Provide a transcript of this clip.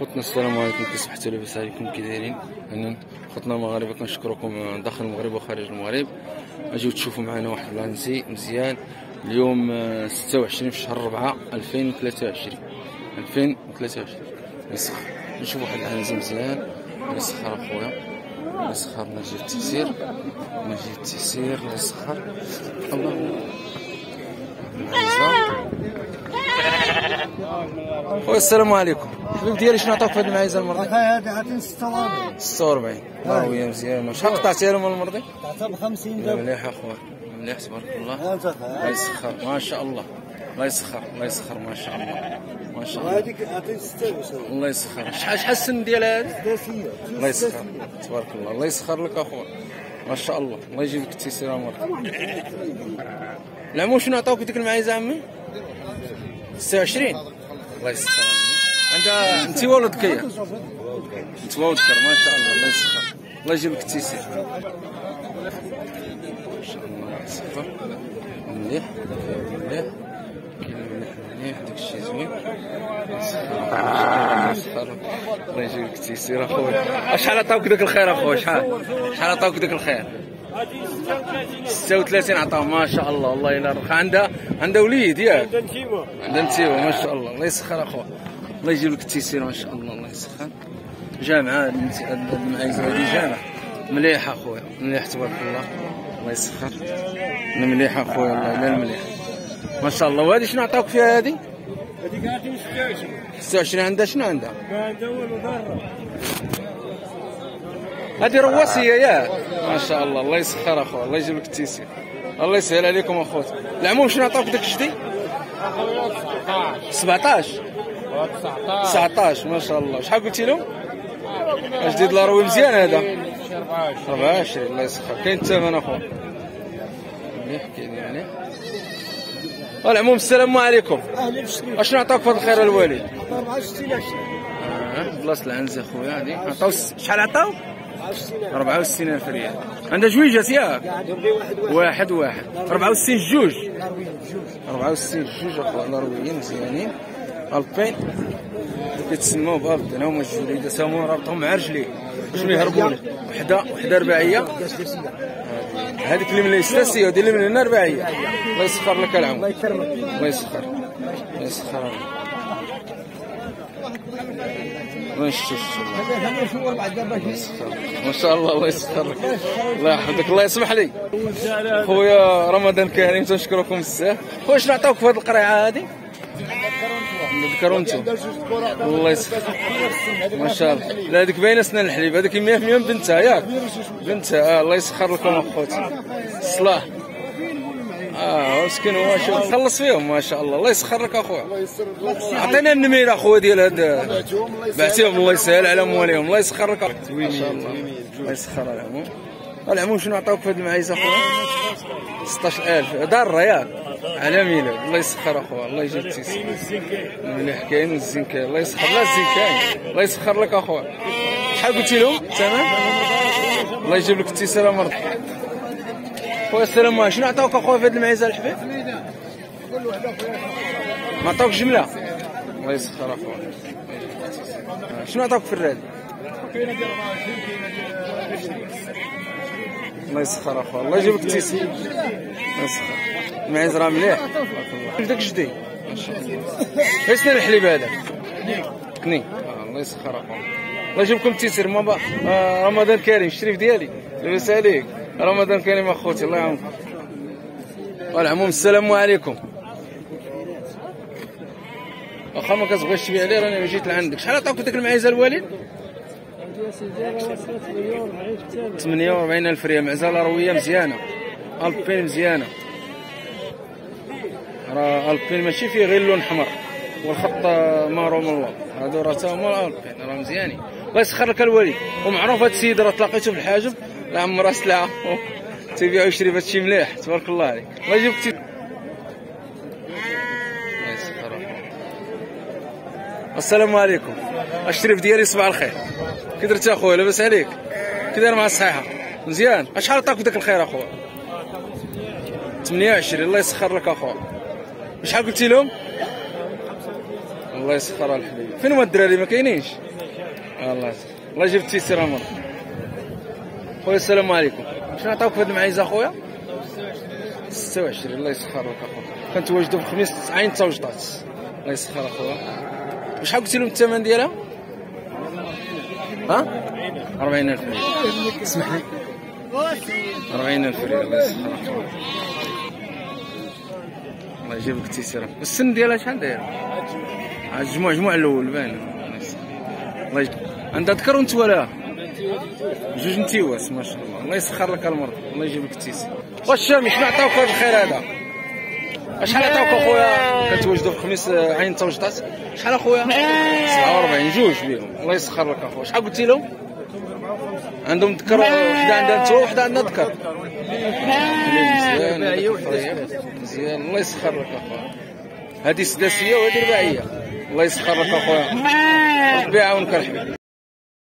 خوتنا السلام عليكم، كي صحتوا لاباس عليكم، كي دايرين؟ انا خوتنا المغاربه كنشكركم داخل المغرب وخارج المغرب. اجيو تشوفوا معنا واحد العنزي مزيان اليوم 26 في شهر 4 2023 يسخر. نشوف واحد العنزي مزيان يسخر اخويا، يسخر نجيب التيسير، نجيب التيسير يسخر. الله خويا السلام عليكم، حبيب ديالي شنو عطاوك في هاد المعيزه المرضي؟ هذه عطيني 46 46 راهي مزيانه. شحال قطعتيها لهم المرضي؟ قطعتها ب 50 درهم. مليح اخويا، مليح تبارك الله. الله يسخر ما شاء الله، الله يسخر، الله يسخر ما شاء الله، ما شاء الله. وهذيك عطيني 26 الله يسخر. شحال السن ديال هذا؟ سداسيه. الله يسخر تبارك الله، الله يسخر لك اخويا ما شاء الله. الله يجيب لك التيسير المرضي. العمو شنو عطاوك ديك المعيزه عمي؟ 26. الله يسخر عمي. انت ولد كيا؟ انت ولد كر ما شاء الله. الله يسخر، الله يجيب لك التيسير ما شاء الله. الله يسخر مليح مليح مليح، داك الشيء زوين. يسخر الله يجيب لك التيسير اخويا. شحال عطاوك داك الخير اخويا؟ شحال عطاوك داك الخير؟ 36 عطاهم ما شاء الله. الله يلا رخا. عندها وليد ياك؟ عندها نتيوه ما شاء الله. الله يسخر اخويا، الله يجيب لك التيسير ما شاء الله. الله يسخر. جامعه المعيزه هذه جامعه مليحه اخويا، مليح تبارك الله. الله يسخر مليح اخويا، والله لا مليح ما شاء الله. وهذه شنو عطاوك فيها هذه؟ هذيك عطيني 26. 26 عندها شنو عندها؟ عندها والو ضاره. هذه رواسيه ياك؟ ما شاء الله. الله يسخر اخويا، الله يجيب لك التيسير، الله يسهل عليكم اخوات. العموم شنو عطاوك داك الجدي؟ 17 19 ما شاء الله. شحال قلتي لهم؟ جديد لاروي مزيان هذا 24. الله يسخر. كاين الثمن اخويا مليح، كاين مليح. العموم السلام عليكم، اشنو عطاوك في هذا الخير الوالد؟ 64 بلاصه العنزه اخويا هذه عطاو شحال عطاو؟ 64,000 ريال. عندها جويجات ياك؟ واحد 64 جوج 64 جوج اخويا لارويين مزيانين البين كيتسموا بابدين. هما الجوليده سامو رابطهم مع رجليه باش ما يهربوا لك. وحده رباعيه، هذيك اللي من الساسيه ودي اللي من هنا رباعيه. الله يسخر لك العون، الله يكرمك، الله يسخر، الله يسخر. ما نشوفش ما شاء الله. الله يسخر لك، الله يحفظك، الله يسمح لي. خويا رمضان كريم تنشكركم بزاف. خويا شنو عطاوك في هذه القريعه هذه؟ ذكرونتو الله يسخر ما شاء الله. لا هذيك باينه سنان الحليب، هذيك 100% بنتها ياك؟ بنتها الله يسخر لكم اخوتي. الصلاح مسكين هو شوف خلص فيهم ما شاء الله. الله يسخر لك اخويا. عطينا النميره اخويا ديال هاد بعتيهم، الله يسهل على مواليهم. الله يسخر لك ما شاء الله. الله يسخر العموم. العموم شنو عطاوك في هاد المعيزه اخويا؟ 16,000 دار ياك على ميلاد. الله يسخر اخويا، الله يجيب التيسير مليح. كاين الزين كاين، الله يسخر. لا الزين كاين، الله يسخر لك اخويا. شحال قلتي لهم الثمن؟ الله يجيب لك التيسير مرض. خويا السلام عليكم، شنو عطاوك اخويا في هاد المعيزه الحبيب؟ ما عطاوك جمله؟ الله يسخر اخويا. شنو عطاوك في الراد؟ الله يسخر اخويا، الله يجيب لك التيسير. الله يسخر. المعيز راه مليح تبارك الله. داك جدي ما شاء الله. فين سنان الحليب هذا؟ كني. الله يسخر اخويا، الله يجيب لكم التيسير. رمضان كريم الشريف ديالي لاباس عليك؟ رمضان كريم اخوتي، الله يعاونكم. العموم السلام عليكم. واخا ما كتبغيش تبيع لي راني جيت لعندك. شحال عطاوك ديك المعيزه الوالد؟ 48,000 ريال. معزه لارويه مزيانه، البين مزيانه. راه البين ماشي فيه غير اللون احمر والخط ماروم الله. هادو راه تا هما البين راه مزيانين. الله يسخر لك الوالد. ومعروف هاد السيد راه تلاقيتو في الحاجب لا عمرها سلعه تيبيع ويشري بهادشي مليح تبارك الله عليك. الله يجيبك الله يسخر. السلام عليكم، الشريف ديالي صباح الخير. كي درتي اخويا؟ لاباس عليك؟ كي داير مع الصحيحه؟ مزيان. شحال عطاك داك الخير اخويا؟ 28. الله يسخر لك اخويا. شحال قلتي لهم؟ الله يسخر الحبيب. فين هما الدراري ما كاينينش؟ الله يسخر. الله يجيب التيسير امر. خويا السلام عليكم. شنو عطاوك في هاد المعيزه اخويا؟ 26. الله يسخر لك اخويا. كنتواجدوا في الخميس عين توجطات. الله يسخر اخويا. وشحال قلتي لهم الثمن ديالها؟ ها؟ 40,000 ريال. اسمح لي. 40,000 ريال. الله يسخر اخويا. الله يجيب لك التيسير. السن ديالها شحال داير؟ الجموع الاول باين. الله يجيب. عندها ذكر ونتوالها؟ جوج نتيواس ما شاء الله. الله يسخر لك المرض. الله يجيب لك التيسير. واش الشامي شنو عطاوك هذا الخير هذا؟ شحال عطاوك اخويا؟ كنتواجدوا في الخميس عين توجطات. شحال اخويا؟ 47 جوج بهم. الله يسخر لك اخويا. شحال قلتي لهم؟ عندهم ذكر وحده عندها نتوى وحده عندها ذكر. مزيان. الله يسخر لك اخويا. هذه سداسيه وهذه رباعيه. الله يسخر لك اخويا. ربي يعاونك الحبيب.